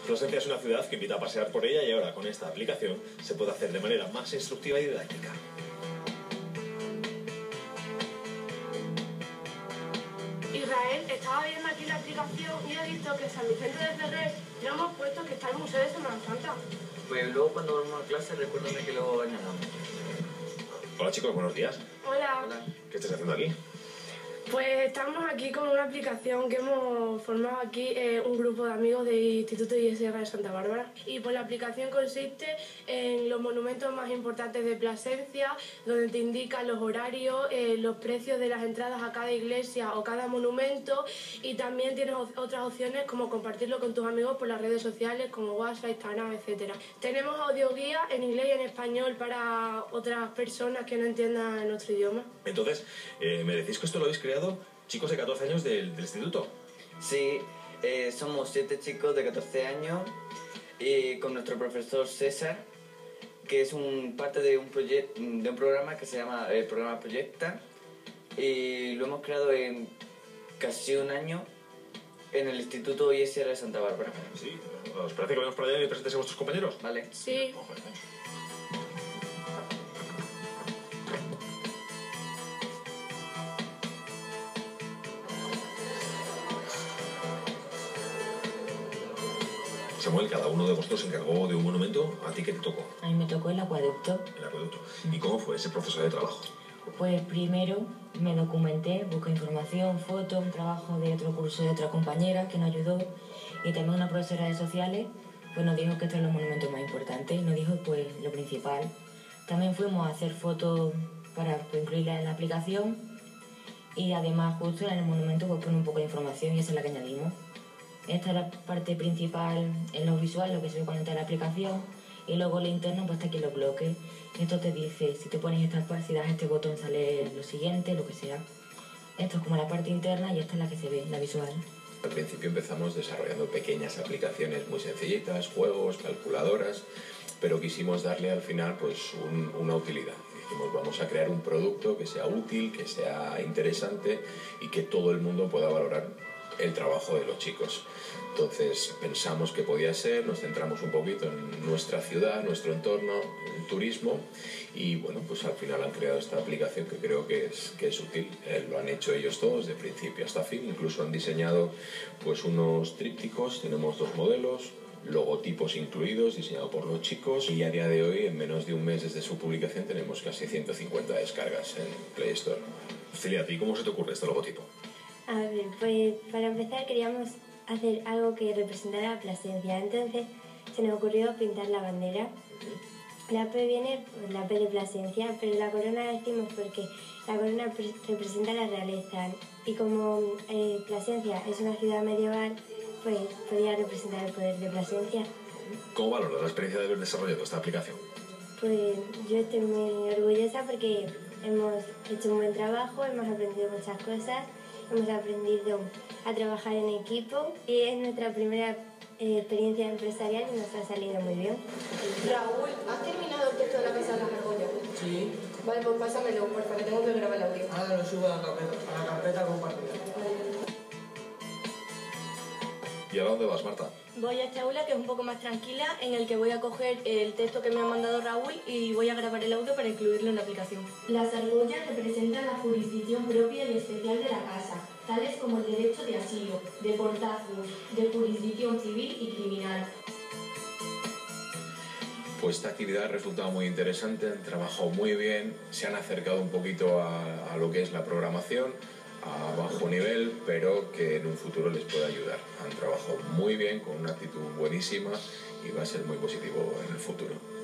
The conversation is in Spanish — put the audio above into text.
Plasencia es una ciudad que invita a pasear por ella y ahora con esta aplicación se puede hacer de manera más instructiva y didáctica. Israel, estaba viendo aquí la aplicación y he visto que en San Vicente de Ferrer tenemos puesto que está el Museo de Semana Santa. Pues luego cuando volvamos a clase recuérdame que lo añadamos. Hola chicos, buenos días. Hola. Hola. ¿Qué estáis haciendo aquí? Pues estamos aquí con una aplicación que hemos formado aquí un grupo de amigos del Instituto ISR de Santa Bárbara. Y pues la aplicación consiste en los monumentos más importantes de Plasencia, donde te indica los horarios, los precios de las entradas a cada iglesia o cada monumento, y también tienes otras opciones como compartirlo con tus amigos por las redes sociales como WhatsApp, Instagram, etc. Tenemos audioguía en inglés y en español para otras personas que no entiendan nuestro idioma. Entonces, me decís que esto lo habéis creado chicos de 14 años del instituto. Sí, somos 7 chicos de 14 años y con nuestro profesor César, que es parte de un programa que se llama el programa Proyecta, y lo hemos creado en casi un año en el Instituto ISR de Santa Bárbara. Sí, ¿os parece que vayamos para allá y me presentéis a vuestros compañeros? Vale. Sí. Samuel, cada uno de vosotros se encargó de un monumento. ¿A ti qué te tocó? A mí me tocó el acueducto. El acueducto. ¿Y cómo fue ese proceso de trabajo? Pues primero me documenté, busqué información, fotos, un trabajo de otro curso de otra compañera que nos ayudó, y también una profesora de sociales pues nos dijo que estos son los monumentos más importantes y nos dijo pues lo principal. También fuimos a hacer fotos para incluirlas en la aplicación, y además justo en el monumento pues pone un poco de información y esa es la que añadimos. Esta es la parte principal en lo visual, lo que se ve cuando entra la aplicación, y luego el interno pues está aquí los bloques. Esto te dice, si te pones si das este botón sale lo siguiente, lo que sea. Esto es como la parte interna y esta es la que se ve, la visual. Al principio empezamos desarrollando pequeñas aplicaciones muy sencillitas, juegos, calculadoras, pero quisimos darle al final pues una utilidad. Dijimos, vamos a crear un producto que sea útil, que sea interesante y que todo el mundo pueda valorar el trabajo de los chicos. Entonces pensamos que podía ser, nos centramos un poquito en nuestra ciudad, nuestro entorno, el turismo, y bueno, pues al final han creado esta aplicación que creo que es útil. Lo han hecho ellos todos de principio hasta fin, incluso han diseñado pues unos trípticos, tenemos 2 modelos, logotipos incluidos, diseñado por los chicos, y a día de hoy, en menos de un mes desde su publicación, tenemos casi 150 descargas en Play Store. Celia, ¿a ti cómo se te ocurre este logotipo? A ver, pues para empezar queríamos hacer algo que representara a Plasencia, entonces se nos ocurrió pintar la bandera. La P viene por la P de Plasencia, pero la corona la decimos porque la corona representa la realeza, y como Plasencia es una ciudad medieval, pues podía representar el poder de Plasencia. ¿Cómo valoras la experiencia de haber desarrollado esta aplicación? Pues yo estoy muy orgullosa porque hemos hecho un buen trabajo, hemos aprendido muchas cosas, hemos aprendido a trabajar en equipo y es nuestra primera experiencia empresarial y nos ha salido muy bien. Raúl, ¿has terminado el texto de la Casa de las Argollas? Sí. Vale, pues pásamelo, porfa, que tengo que grabar el audio. Ahora lo subo a la carpeta compartida. ¿Y ahora dónde vas, Marta? Voy a esta aula que es un poco más tranquila, en el que voy a coger el texto que me ha mandado Raúl y voy a grabar el audio para incluirlo en la aplicación. Las argollas representan la jurisdicción propia y especial de la casa, tales como el derecho de asilo, de portazgo, de jurisdicción civil y criminal. Pues esta actividad ha resultado muy interesante, han trabajado muy bien, se han acercado un poquito a lo que es la programación, a bajo nivel, pero que en un futuro les puede ayudar. Han trabajado muy bien, con una actitud buenísima, y va a ser muy positivo en el futuro.